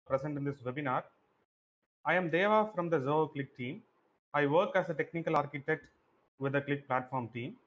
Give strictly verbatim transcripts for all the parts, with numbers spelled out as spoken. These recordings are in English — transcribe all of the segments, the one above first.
present in this webinar. I am Deva from the Zoho Click team. I work as a technical architect with the Click platform team.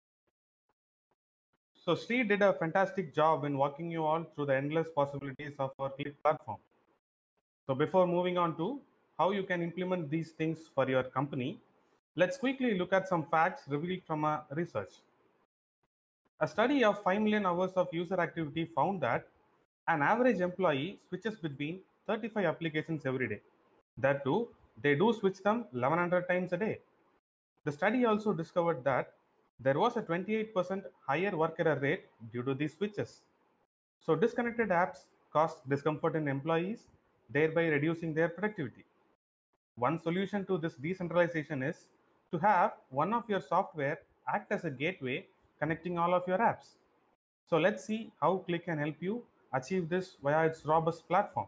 So Sri did a fantastic job in walking you all through the endless possibilities of our Click platform. So before moving on to how you can implement these things for your company, let's quickly look at some facts revealed from our research. A study of five million hours of user activity found that an average employee switches between thirty-five applications every day. That too, they do switch them eleven hundred times a day. The study also discovered that there was a twenty-eight percent higher work error rate due to these switches. So disconnected apps cause discomfort in employees, thereby reducing their productivity. One solution to this decentralization is to have one of your software act as a gateway connecting all of your apps. So let's see how Click can help you achieve this via its robust platform.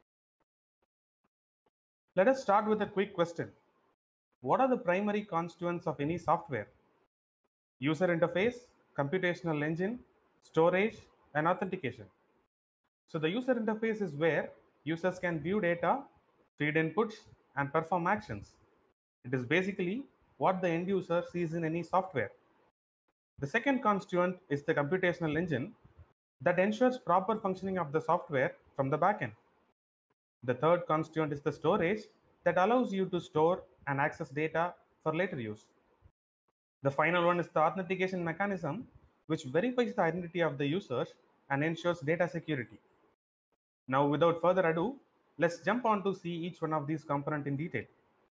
Let us start with a quick question. What are the primary constituents of any software? User interface, computational engine, storage, and authentication. So the user interface is where users can view data, feed inputs, and perform actions. It is basically what the end user sees in any software. The second constituent is the computational engine that ensures proper functioning of the software from the backend. The third constituent is the storage that allows you to store and access data for later use. The final one is the authentication mechanism, which verifies the identity of the users and ensures data security. Now, without further ado, let's jump on to see each one of these components in detail.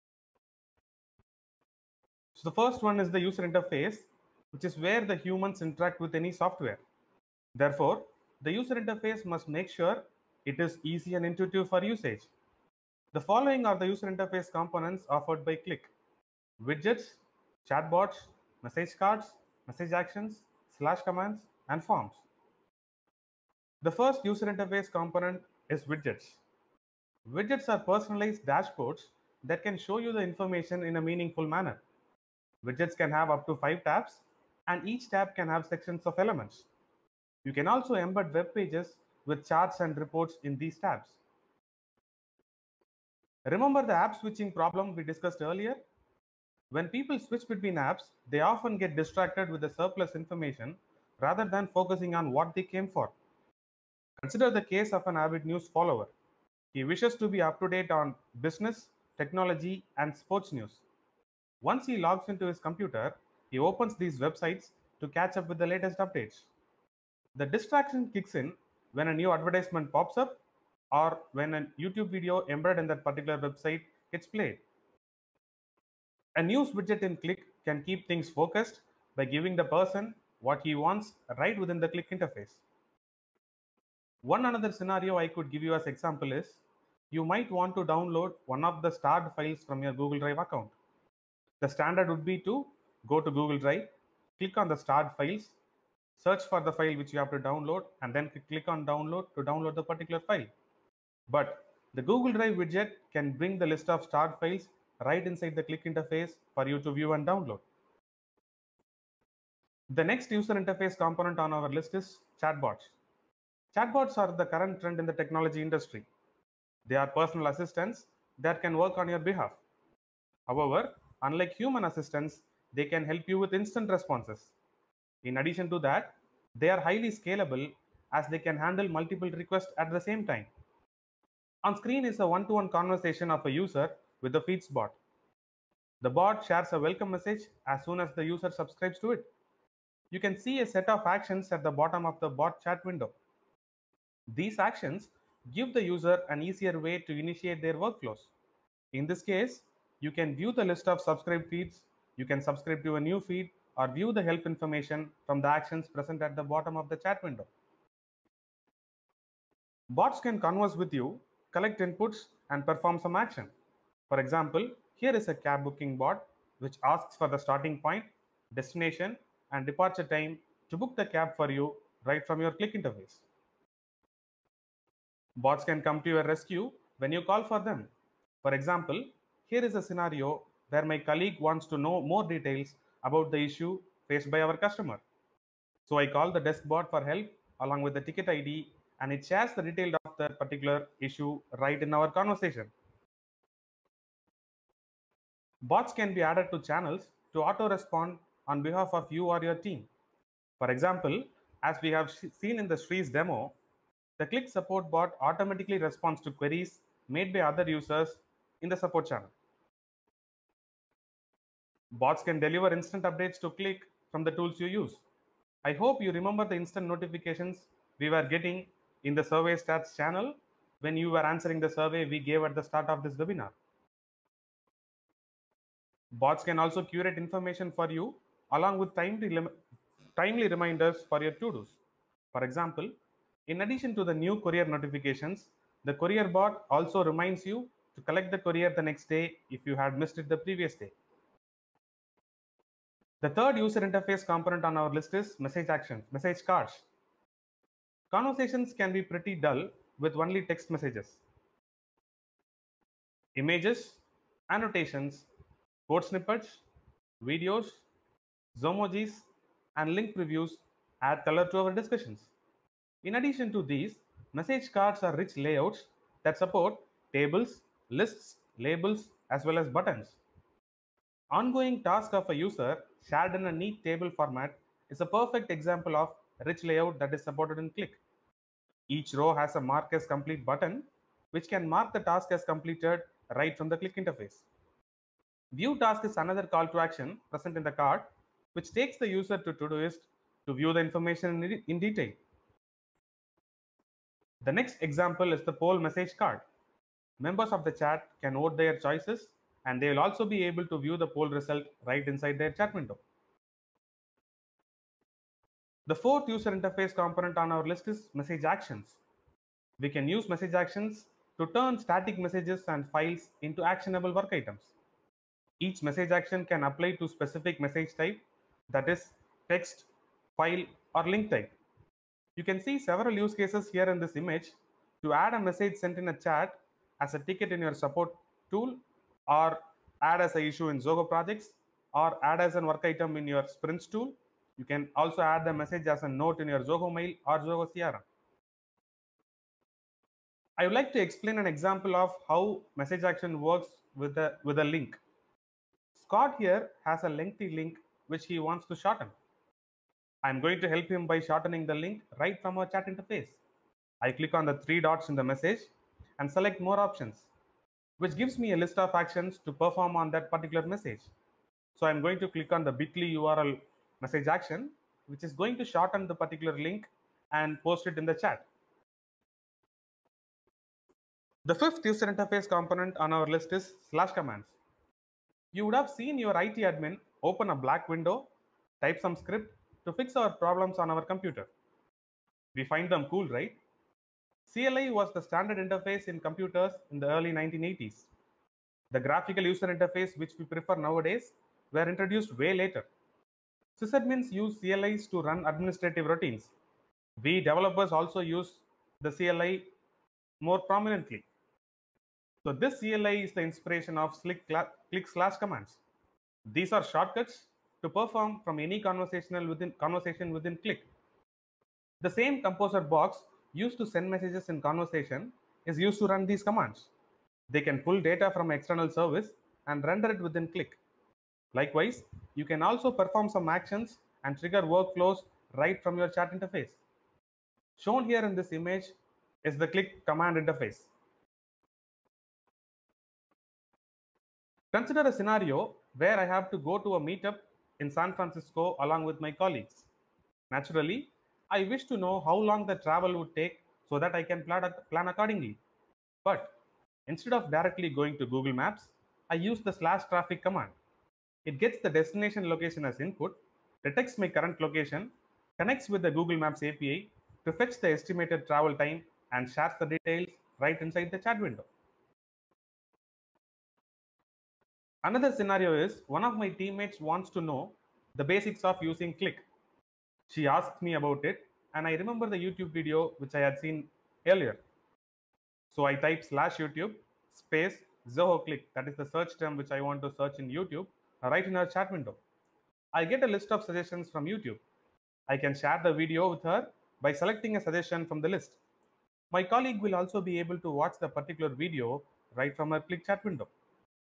So the first one is the user interface, which is where the humans interact with any software. Therefore, the user interface must make sure it is easy and intuitive for usage. The following are the user interface components offered by Click: widgets, chatbots, message cards, message actions, slash commands, and forms. The first user interface component is widgets. Widgets are personalized dashboards that can show you the information in a meaningful manner. Widgets can have up to five tabs, and each tab can have sections of elements. You can also embed web pages with charts and reports in these tabs. Remember the app switching problem we discussed earlier? When people switch between apps, they often get distracted with the surplus information rather than focusing on what they came for. Consider the case of an avid news follower. He wishes to be up to date on business, technology, and sports news. Once he logs into his computer, he opens these websites to catch up with the latest updates. The distraction kicks in when a new advertisement pops up or when a YouTube video embedded in that particular website gets played. A news widget in Click can keep things focused by giving the person what he wants right within the Click interface. One another scenario I could give you as example is, you might want to download one of the starred files from your Google Drive account. The standard would be to go to Google Drive, click on the starred files, search for the file which you have to download, and then click on download to download the particular file. But the Google Drive widget can bring the list of starred files right inside the Click interface for you to view and download. The next user interface component on our list is chatbots. Chatbots are the current trend in the technology industry. They are personal assistants that can work on your behalf. However, unlike human assistants, they can help you with instant responses. In addition to that, they are highly scalable as they can handle multiple requests at the same time. On screen is a one-to-one conversation of a user with the Feeds bot. The bot shares a welcome message as soon as the user subscribes to it. You can see a set of actions at the bottom of the bot chat window. These actions give the user an easier way to initiate their workflows. In this case, you can view the list of subscribed feeds, you can subscribe to a new feed, or view the help information from the actions present at the bottom of the chat window. Bots can converse with you, collect inputs, and perform some action. For example, here is a cab booking bot which asks for the starting point, destination, and departure time to book the cab for you right from your Click interface. Bots can come to your rescue when you call for them. For example, here is a scenario where my colleague wants to know more details about the issue faced by our customer. So I call the desk bot for help along with the ticket I D and it shares the detail of that particular issue right in our conversation. Bots can be added to channels to auto-respond on behalf of you or your team. For example, as we have seen in the Shree's demo, the Click support bot automatically responds to queries made by other users in the support channel. Bots can deliver instant updates to Click from the tools you use. I hope you remember the instant notifications we were getting in the survey stats channel when you were answering the survey we gave at the start of this webinar. Bots can also curate information for you along with timely, timely reminders for your to-dos. For example, in addition to the new courier notifications, the courier bot also reminds you to collect the courier the next day if you had missed it the previous day. The third user interface component on our list is message actions, message cards. Conversations can be pretty dull with only text messages. Images, annotations, code snippets, videos, Zomojis, and link previews add color to our discussions. In addition to these, message cards are rich layouts that support tables, lists, labels, as well as buttons. Ongoing task of a user shared in a neat table format is a perfect example of a rich layout that is supported in Click. Each row has a mark as complete button, which can mark the task as completed right from the Click interface. View task is another call to action present in the card, which takes the user to Todoist to view the information in detail. The next example is the poll message card. Members of the chat can vote their choices, and they will also be able to view the poll result right inside their chat window. The fourth user interface component on our list is message actions. We can use message actions to turn static messages and files into actionable work items. Each message action can apply to specific message type, that is text, file, or link type. You can see several use cases here in this image to add a message sent in a chat as a ticket in your support tool, or add as an issue in Zoho projects, or add as a work item in your sprints tool. You can also add the message as a note in your Zoho mail or Zoho C R M. I would like to explain an example of how message action works with a, with a link. Scott here has a lengthy link which he wants to shorten. I'm going to help him by shortening the link right from our chat interface. I click on the three dots in the message and select more options, which gives me a list of actions to perform on that particular message. So I'm going to click on the bit dot l y U R L message action, which is going to shorten the particular link and post it in the chat. The fifth user interface component on our list is slash commands. You would have seen your I T admin open a black window, type some script to fix our problems on our computer. We find them cool, right? C L I was the standard interface in computers in the early nineteen eighties. The graphical user interface which we prefer nowadays were introduced way later. Sysadmins use C L Is to run administrative routines. We developers also use the C L I more prominently. So this C L I is the inspiration of slick click slash commands. These are shortcuts to perform from any conversational within conversation within Click. The same composer box used to send messages in conversation is used to run these commands. They can pull data from external service and render it within Click. Likewise, you can also perform some actions and trigger workflows right from your chat interface. Shown here in this image is the Click command interface. Consider a scenario where I have to go to a meetup in San Francisco along with my colleagues. Naturally, I wish to know how long the travel would take so that I can plan accordingly. But instead of directly going to Google Maps, I use the slash traffic command. It gets the destination location as input, detects my current location, connects with the Google Maps A P I to fetch the estimated travel time, and shares the details right inside the chat window. Another scenario is one of my teammates wants to know the basics of using Click. She asked me about it, and I remember the YouTube video which I had seen earlier. So I type slash YouTube space Zoho Click, that is the search term which I want to search in YouTube, right in her chat window. I get a list of suggestions from YouTube. I can share the video with her by selecting a suggestion from the list. My colleague will also be able to watch the particular video right from her Qlik chat window.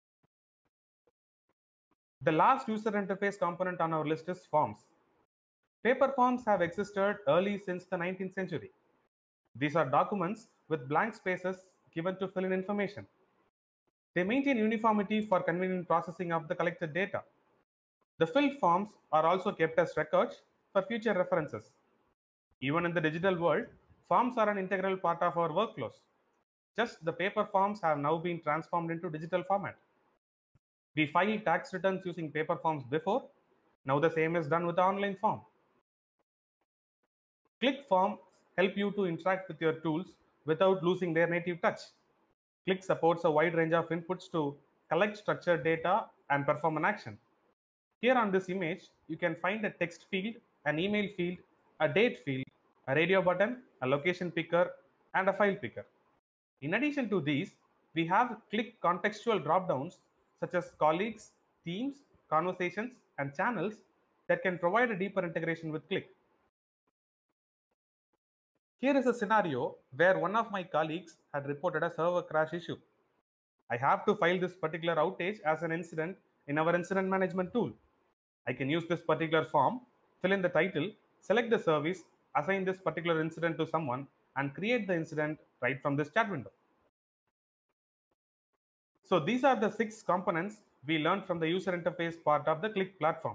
The last user interface component on our list is forms. Paper forms have existed early since the nineteenth century. These are documents with blank spaces given to fill in information. They maintain uniformity for convenient processing of the collected data. The filled forms are also kept as records for future references. Even in the digital world, forms are an integral part of our workflows. Just the paper forms have now been transformed into digital format. We filed tax returns using paper forms before. Now the same is done with the online form. Qlik forms help you to interact with your tools without losing their native touch. Qlik supports a wide range of inputs to collect structured data and perform an action. Here on this image, you can find a text field, an email field, a date field, a radio button, a location picker, and a file picker. In addition to these, we have Qlik contextual dropdowns such as colleagues, teams, conversations, and channels that can provide a deeper integration with Qlik. Here is a scenario where one of my colleagues had reported a server crash issue. I have to file this particular outage as an incident in our incident management tool. I can use this particular form, fill in the title, select the service, assign this particular incident to someone, and create the incident right from this chat window. So these are the six components we learned from the user interface part of the Qlik platform.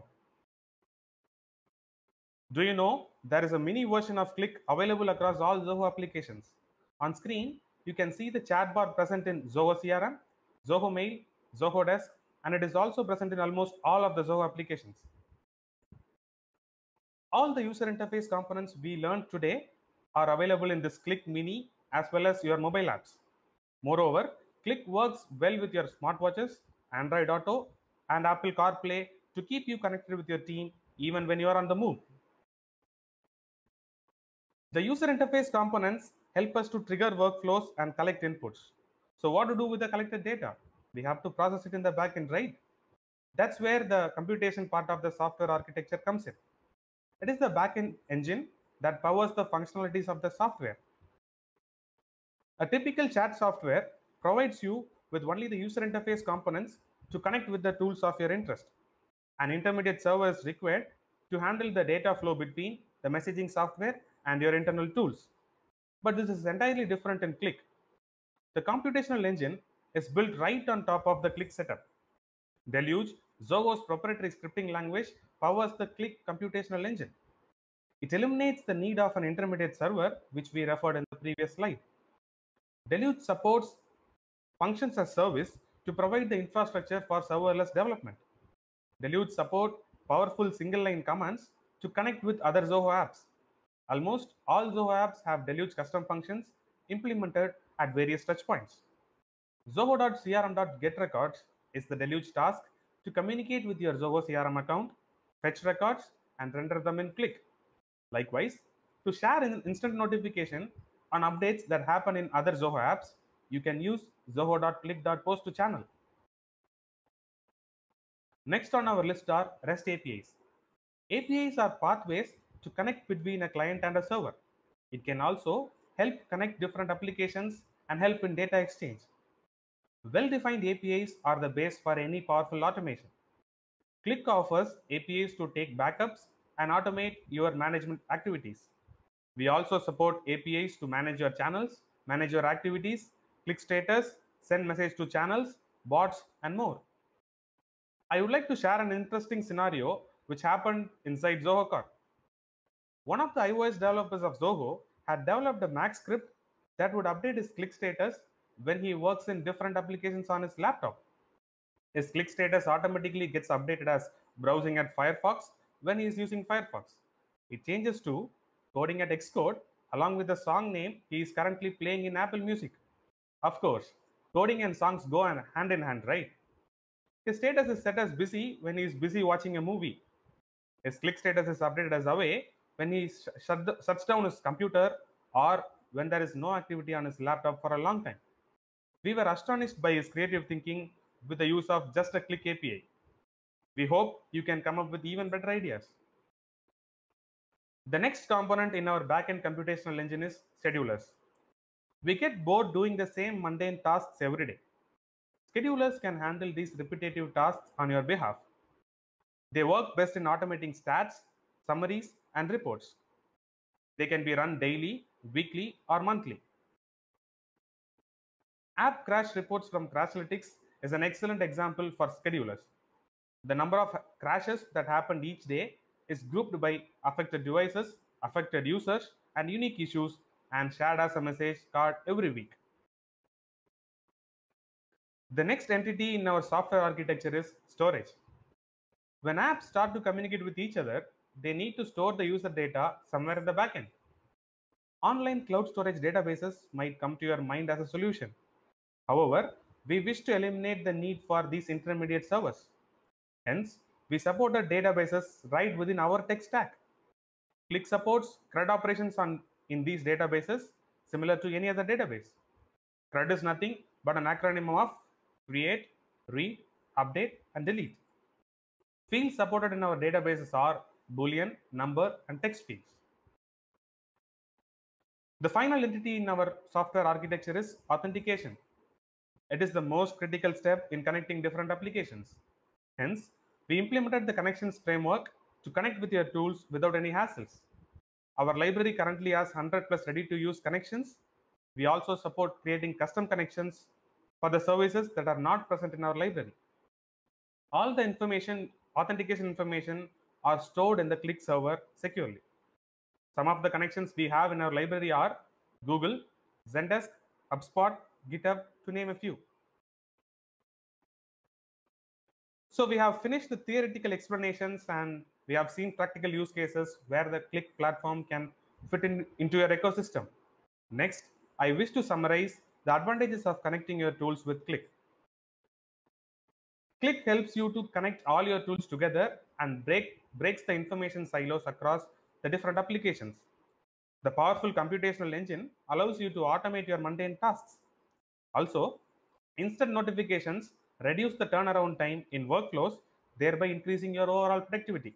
Do you know there is a mini version of Qlik available across all Zoho applications? On screen, you can see the chat bar present in Zoho C R M, Zoho Mail, Zoho Desk, and it is also present in almost all of the Zoho applications. All the user interface components we learned today are available in this Qlik Mini as well as your mobile apps. Moreover, Qlik works well with your smartwatches, Android Auto, and Apple CarPlay to keep you connected with your team even when you are on the move. The user interface components help us to trigger workflows and collect inputs. So what to do with the collected data? We have to process it in the backend, right? That's where the computation part of the software architecture comes in. It is the backend engine that powers the functionalities of the software. A typical chat software provides you with only the user interface components to connect with the tools of your interest. An intermediate server is required to handle the data flow between the messaging software and your internal tools. But this is entirely different in Qlik. The computational engine is built right on top of the Qlik setup. Deluge, Zoho's proprietary scripting language, powers the Qlik computational engine. It eliminates the need of an intermediate server, which we referred in the previous slide. Deluge supports functions as service to provide the infrastructure for serverless development. Deluge support powerful single-line commands to connect with other Zoho apps. Almost all Zoho apps have Deluge custom functions implemented at various touchpoints. Zoho.crm.getRecords is the Deluge task to communicate with your Zoho C R M account, fetch records, and render them in Qlik. Likewise, to share an instant notification on updates that happen in other Zoho apps, you can use zoho.qlik.post to channel. Next on our list are REST A P Is. A P Is are pathways to connect between a client and a server. It can also help connect different applications and help in data exchange. Well-defined A P Is are the base for any powerful automation. Qlik offers A P Is to take backups and automate your management activities. We also support A P Is to manage your channels, manage your activities, Qlik status, send message to channels, bots, and more. I would like to share an interesting scenario which happened inside Zoho Card. One of the iOS developers of Zoho had developed a Mac script that would update his Qlik status when he works in different applications on his laptop. His Qlik status automatically gets updated as browsing at Firefox when he is using Firefox. It changes to coding at Xcode along with the song name he is currently playing in Apple Music. Of course, coding and songs go hand in hand, right? His status is set as busy when he is busy watching a movie. His Qlik status is updated as away when he sh shut shuts down his computer or when there is no activity on his laptop for a long time. We were astonished by his creative thinking with the use of just a Qlik A P I. We hope you can come up with even better ideas. The next component in our backend computational engine is schedulers. We get bored doing the same mundane tasks every day. Schedulers can handle these repetitive tasks on your behalf. They work best in automating stats, summaries, and reports. They can be run daily, weekly, or monthly. App crash reports from Crashlytics is an excellent example for schedulers. The number of crashes that happened each day is grouped by affected devices, affected users, and unique issues, and shared as a message card every week. The next entity in our software architecture is storage. When apps start to communicate with each other, they need to store the user data somewhere in the backend. Online cloud storage databases might come to your mind as a solution. However, we wish to eliminate the need for these intermediate servers. Hence, we supported databases right within our tech stack. Qlik supports CRUD operations on in these databases similar to any other database. CRUD is nothing but an acronym of create, read, update, and delete. Fields supported in our databases are Boolean, number, and text fields. The final entity in our software architecture is authentication. It is the most critical step in connecting different applications. Hence, we implemented the connections framework to connect with your tools without any hassles. Our library currently has one hundred plus ready-to-use connections. We also support creating custom connections for the services that are not present in our library. All the information, authentication information, are stored in the Qlik server securely. Some of the connections we have in our library are Google, Zendesk, HubSpot, GitHub, to name a few. So we have finished the theoretical explanations and we have seen practical use cases where the Qlik platform can fit in, into your ecosystem. Next, I wish to summarize the advantages of connecting your tools with Qlik. Qlik helps you to connect all your tools together and break, breaks the information silos across the different applications. The powerful computational engine allows you to automate your mundane tasks. Also, instant notifications reduce the turnaround time in workflows, thereby increasing your overall productivity.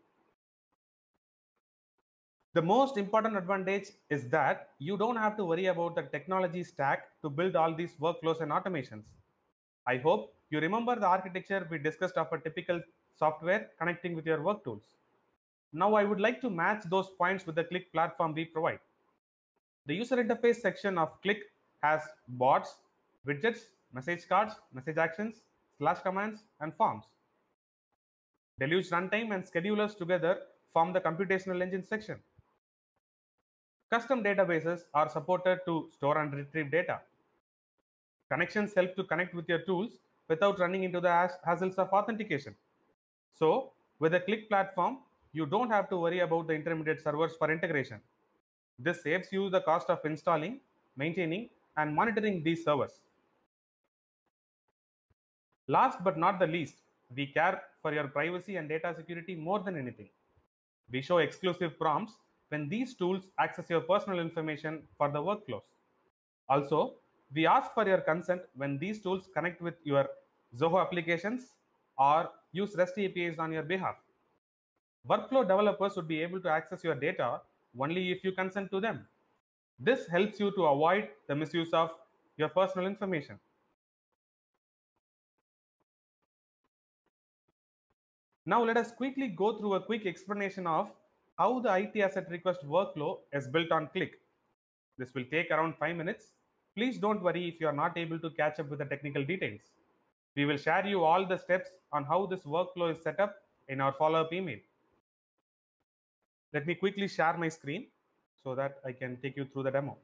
The most important advantage is that you don't have to worry about the technology stack to build all these workflows and automations. I hope you remember the architecture we discussed of a typical software connecting with your work tools. Now I would like to match those points with the Qlik platform we provide. The user interface section of Qlik has bots, widgets, message cards, message actions, slash commands, and forms. Deluge runtime and schedulers together form the computational engine section. Custom databases are supported to store and retrieve data. Connections help to connect with your tools without running into the hassles of authentication. So, with the Qlik platform, you don't have to worry about the intermediate servers for integration. This saves you the cost of installing, maintaining, and monitoring these servers. Last but not the least, we care for your privacy and data security more than anything. We show exclusive prompts when these tools access your personal information for the workflows. Also, we ask for your consent when these tools connect with your Zoho applications or use REST A P Is on your behalf. Workflow developers would be able to access your data only if you consent to them. This helps you to avoid the misuse of your personal information. Now let us quickly go through a quick explanation of how the I T asset request workflow is built on Qlik. This will take around five minutes. Please don't worry if you are not able to catch up with the technical details. We will share you all the steps on how this workflow is set up in our follow-up email. Let me quickly share my screen so that I can take you through the demo.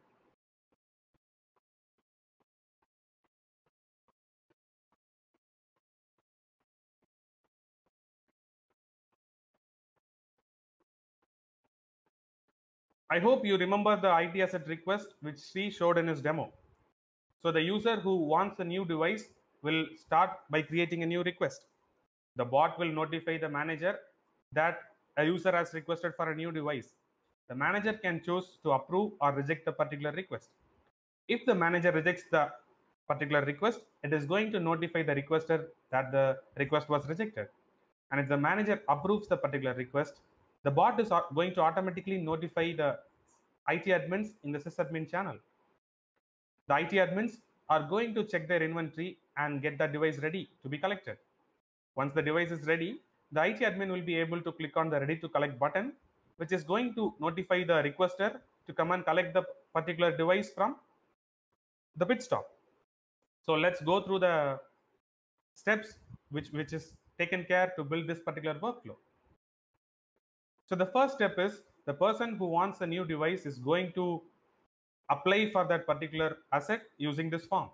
I hope you remember the I T asset request which Sri showed in his demo. So the user who wants a new device will start by creating a new request. The bot will notify the manager that a user has requested for a new device. The manager can choose to approve or reject the particular request. If the manager rejects the particular request, it is going to notify the requester that the request was rejected. And if the manager approves the particular request, the bot is going to automatically notify the I T admins in the sysadmin channel. The I T admins are going to check their inventory and get the device ready to be collected. Once the device is ready, the I T admin will be able to click on the ready to collect button, which is going to notify the requester to come and collect the particular device from the pit stop. So let's go through the steps which, which is taken care to build this particular workflow. So the first step is the person who wants a new device is going to apply for that particular asset using this form.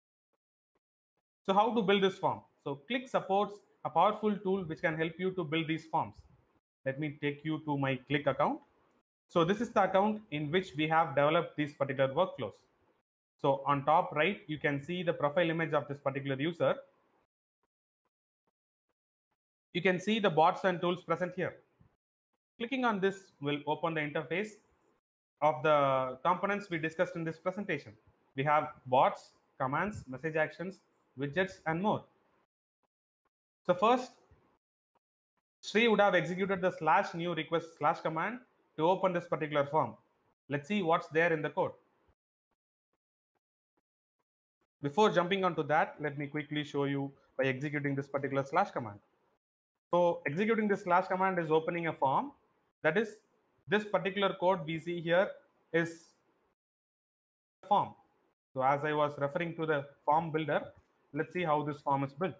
So how to build this form? So Qlik supports a powerful tool which can help you to build these forms. Let me take you to my Qlik account. So this is the account in which we have developed these particular workflows. So on top right, you can see the profile image of this particular user. You can see the bots and tools present here. Clicking on this will open the interface of the components we discussed in this presentation. We have bots, commands, message actions, widgets, and more. So first, Sri would have executed the slash new request slash command to open this particular form. Let's see what's there in the code. Before jumping onto that, let me quickly show you by executing this particular slash command. So executing this slash command is opening a form. That is, this particular code we see here is form. So as I was referring to the form builder, let's see how this form is built.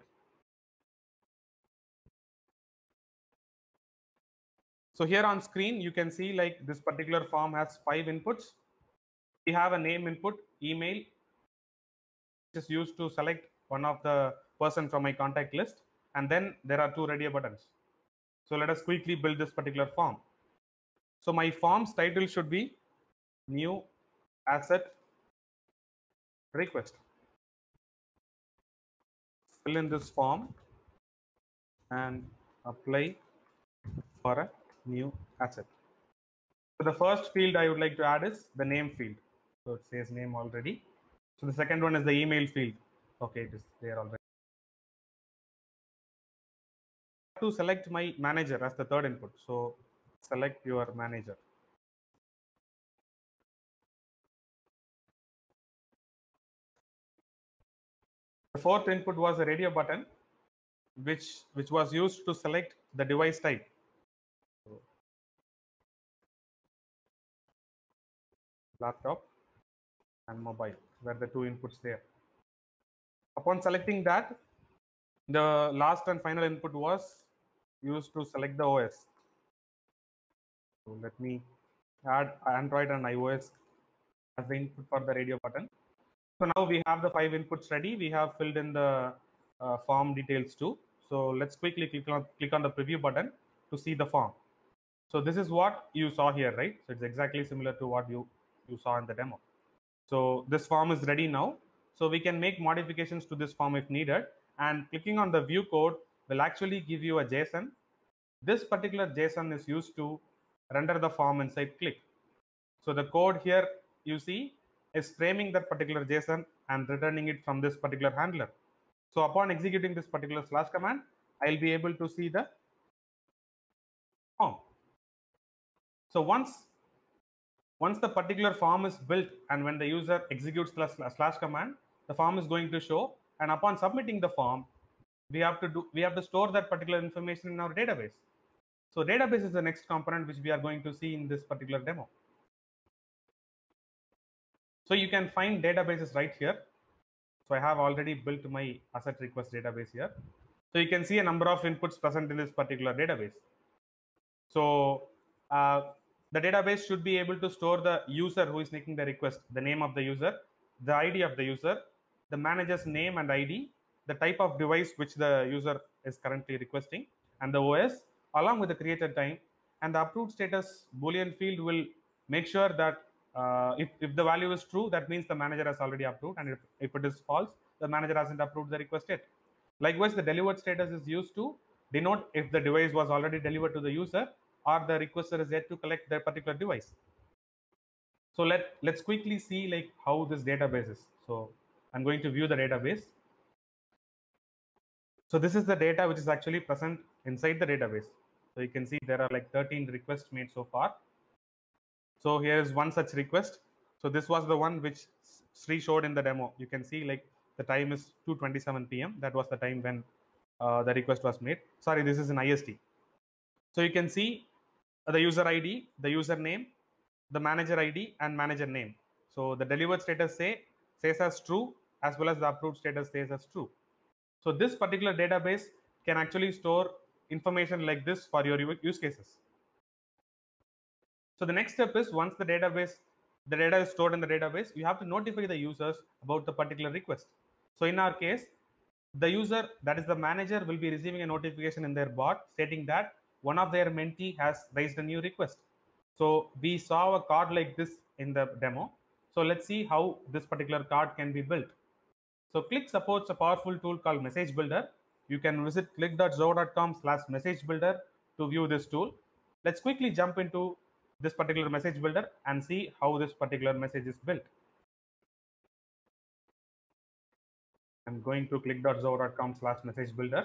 So here on screen, you can see like this particular form has five inputs. We have a name input, email, which is used to select one of the person from my contact list. And then there are two radio buttons. So let us quickly build this particular form. So my form's title should be new asset request. Fill in this form and apply for a new asset. So the first field I would like to add is the name field. So it says name already. So the second one is the email field. Okay, it is there already. To select my manager as the third input. So select your manager. The fourth input was a radio button, which which was used to select the device type. So, laptop and mobile were the two inputs there. Upon selecting that, the last and final input was used to select the O S. So let me add Android and iOS as the input for the radio button. So now we have the five inputs ready. We have filled in the uh, form details too. So let's quickly click on, click on the preview button to see the form. So this is what you saw here, right? So it's exactly similar to what you, you saw in the demo. So this form is ready now. So we can make modifications to this form if needed. And clicking on the view code will actually give you a JSON. This particular JSON is used to render the form inside Qlik. So the code here you see is framing that particular JSON and returning it from this particular handler. So upon executing this particular slash command, I'll be able to see the form. So once, once the particular form is built and when the user executes the slash, slash command, the form is going to show. And upon submitting the form, we have to do we have to store that particular information in our database. So database is the next component which we are going to see in this particular demo. So you can find databases right here. So I have already built my asset request database here. So you can see a number of inputs present in this particular database. So uh, the database should be able to store the user who is making the request, the name of the user, the I D of the user, the manager's name and I D, the type of device which the user is currently requesting, and the O S, along with the created time. And the approved status Boolean field will make sure that uh, if, if the value is true, that means the manager has already approved, and if, if it is false, the manager hasn't approved the request yet. Likewise, the delivered status is used to denote if the device was already delivered to the user or the requester is yet to collect that particular device. So let, let's quickly see like how this database is. So I'm going to view the database. So this is the data which is actually present inside the database. So you can see there are like thirteen requests made so far. So here is one such request. So this was the one which Sri showed in the demo. You can see like the time is two twenty-seven p m That was the time when uh, the request was made. Sorry, this is in I S T. So you can see the user I D, the username, the manager I D, and manager name. So the delivered status say says as true, as well as the approved status says as true. So this particular database can actually store information like this for your use cases. So the next step is, once the database, the data is stored in the database, you have to notify the users about the particular request. So in our case, the user, that is the manager, will be receiving a notification in their bot stating that one of their mentee has raised a new request. So we saw a card like this in the demo. So let's see how this particular card can be built. So Qlik supports a powerful tool called Message Builder. You can visit qlik dot zoho dot com slash message builder to view this tool. Let's quickly jump into this particular message builder and see how this particular message is built. I'm going to qlik dot zoho dot com slash message builder.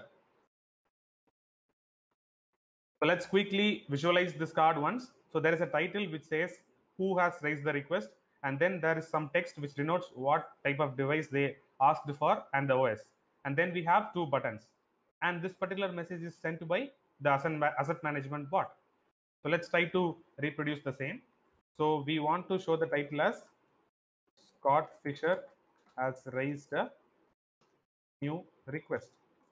So let's quickly visualize this card once. So there is a title which says who has raised the request, and then there is some text which denotes what type of device they asked for and the O S. And then we have two buttons. And this particular message is sent by the asset management bot. So let's try to reproduce the same. So we want to show the title as Scott Fisher has raised a new request.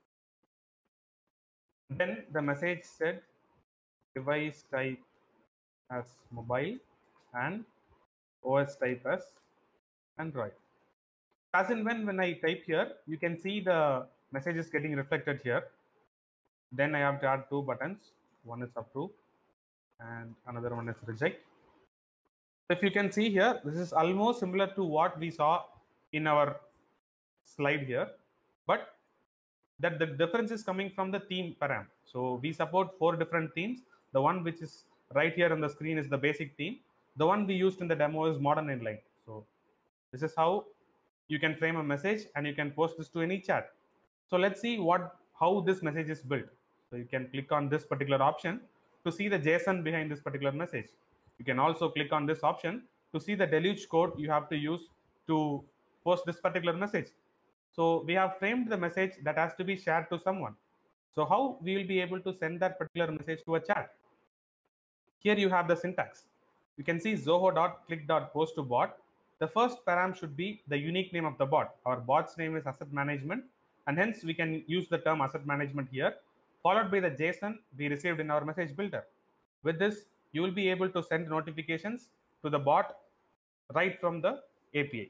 Then the message said device type as mobile and O S type as Android. As in when, when I type here, you can see the message is getting reflected here. Then I have to add two buttons. One is approve and another one is reject. If you can see here, this is almost similar to what we saw in our slide here, but that the difference is coming from the theme param. So we support four different themes. The one which is right here on the screen is the basic theme. The one we used in the demo is modern inline. So this is how you can frame a message and you can post this to any chat. So let's see what how this message is built. So you can click on this particular option to see the JSON behind this particular message. You can also click on this option to see the deluge code you have to use to post this particular message. So we have framed the message that has to be shared to someone. So how we will be able to send that particular message to a chat? Here you have the syntax. You can see zoho.qlik.post to bot. The first param should be the unique name of the bot. Our bot's name is asset management, and hence we can use the term asset management here, followed by the JSON we received in our message builder. With this, you will be able to send notifications to the bot right from the A P I.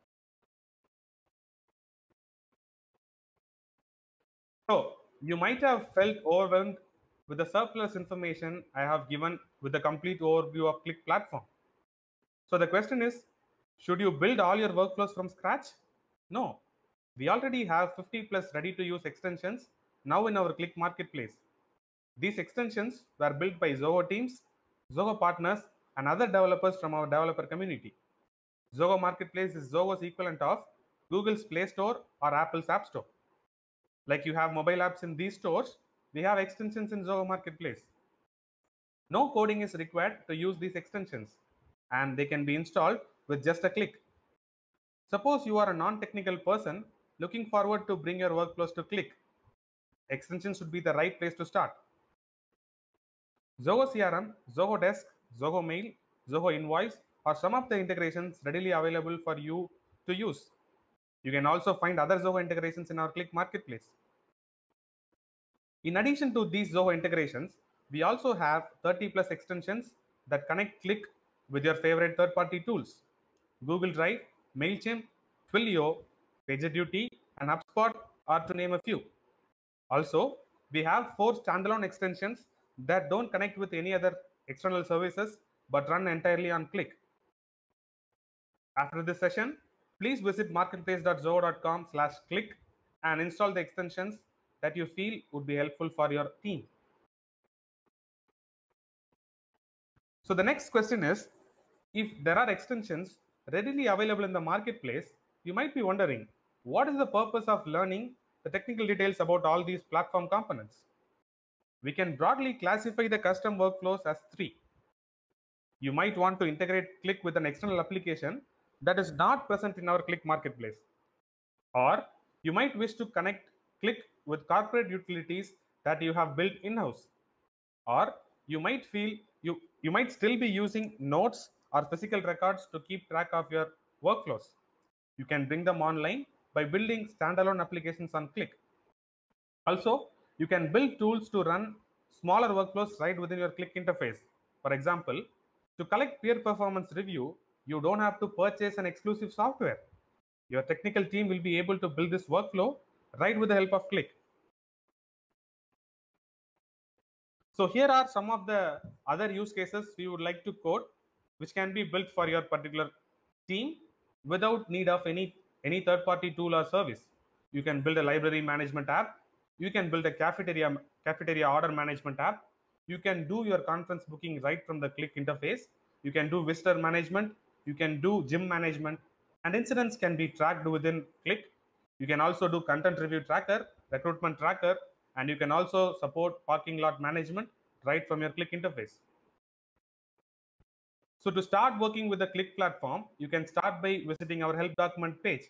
So you might have felt overwhelmed with the surplus information I have given with the complete overview of Qlik platform. So the question is, should you build all your workflows from scratch? No, we already have fifty plus ready to use extensions now in our Qlik marketplace. These extensions were built by Zoho teams, Zoho partners, and other developers from our developer community. Zoho Marketplace is Zoho's equivalent of Google's Play Store or Apple's App Store. Like you have mobile apps in these stores, we have extensions in Zoho Marketplace. No coding is required to use these extensions, and they can be installed with just a click. Suppose you are a non-technical person looking forward to bring your workflows to Qlik. Extensions should be the right place to start. Zoho C R M, Zoho Desk, Zoho Mail, Zoho Invoice are some of the integrations readily available for you to use. You can also find other Zoho integrations in our Qlik marketplace. In addition to these Zoho integrations, we also have thirty plus extensions that connect Qlik with your favorite third-party tools. Google Drive, MailChimp, Twilio, PagerDuty, and HubSpot are to name a few. Also, we have four standalone extensions that don't connect with any other external services but run entirely on Qlik. After this session, please visit marketplace dot zoho dot com slash qlik and install the extensions that you feel would be helpful for your team. So the next question is, if there are extensions readily available in the marketplace, you might be wondering, what is the purpose of learning the technical details about all these platform components? We can broadly classify the custom workflows as three. You might want to integrate Qlik with an external application that is not present in our Click marketplace. Or you might wish to connect Click with corporate utilities that you have built in-house. Or you might feel you, you might still be using notes or physical records to keep track of your workflows. You can bring them online by building standalone applications on Click. Also, you can build tools to run smaller workflows right within your Click interface. For example, to collect peer performance review, you don't have to purchase an exclusive software. Your technical team will be able to build this workflow right with the help of Click. So here are some of the other use cases we would like to code, which can be built for your particular team without need of any, any third-party tool or service. You can build a library management app. You can build a cafeteria, cafeteria order management app. You can do your conference booking right from the Click interface. You can do visitor management. You can do gym management. And incidents can be tracked within Click. You can also do content review tracker, recruitment tracker, and you can also support parking lot management right from your Click interface. So to start working with the Click platform, you can start by visiting our help document page.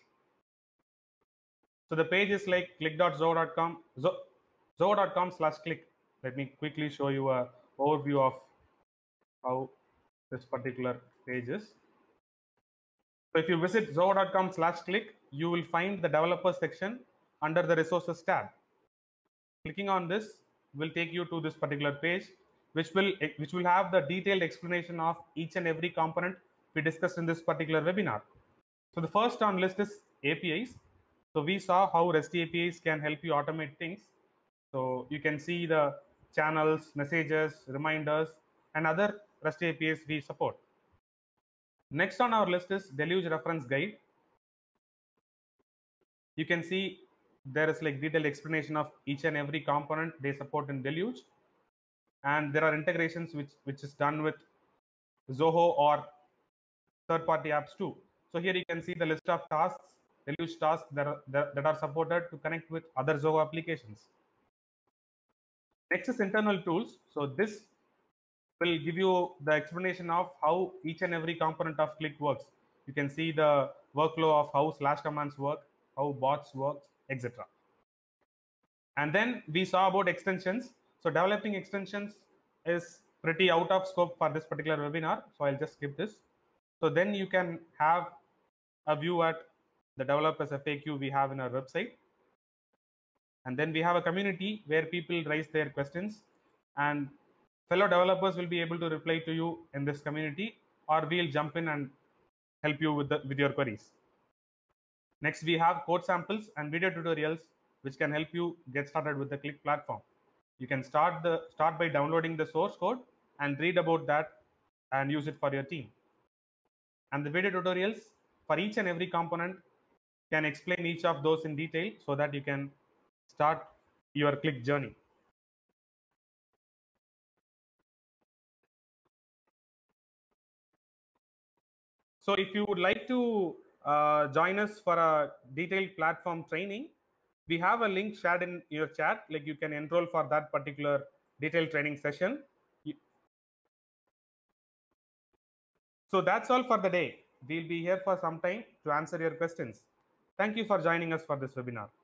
So the page is like click dot zoho dot com, zoho dot com slash click. Let me quickly show you a overview of how this particular page is. So if you visit zoho dot com slash click, you will find the developer section under the resources tab. Clicking on this will take you to this particular page, which will which will have the detailed explanation of each and every component we discussed in this particular webinar. So the first on list is A P Is. So we saw how REST A P Is can help you automate things. So you can see the channels, messages, reminders, and other REST A P Is we support. Next on our list is Deluge reference guide. You can see there is like detailed explanation of each and every component they support in Deluge. And there are integrations which, which is done with Zoho or third-party apps too. So here you can see the list of tasks, Deluge tasks that are, that, that are supported to connect with other Zoho applications. Next is internal tools. So this will give you the explanation of how each and every component of Click works. You can see the workflow of how slash commands work, how bots work, et cetera. And then we saw about extensions. So developing extensions is pretty out of scope for this particular webinar. So I'll just skip this. So then you can have a view at the developers F A Q we have in our website. And then we have a community where people raise their questions, and fellow developers will be able to reply to you in this community, or we'll jump in and help you with, the, with your queries. Next, we have code samples and video tutorials, which can help you get started with the Click platform. You can start, the, start by downloading the source code and read about that and use it for your team. And the video tutorials for each and every component can explain each of those in detail so that you can start your Click journey. So if you would like to uh, join us for a detailed platform training, we have a link shared in your chat. Like you can enroll for that particular detailed training session. So that's all for the day. We'll be here for some time to answer your questions. Thank you for joining us for this webinar.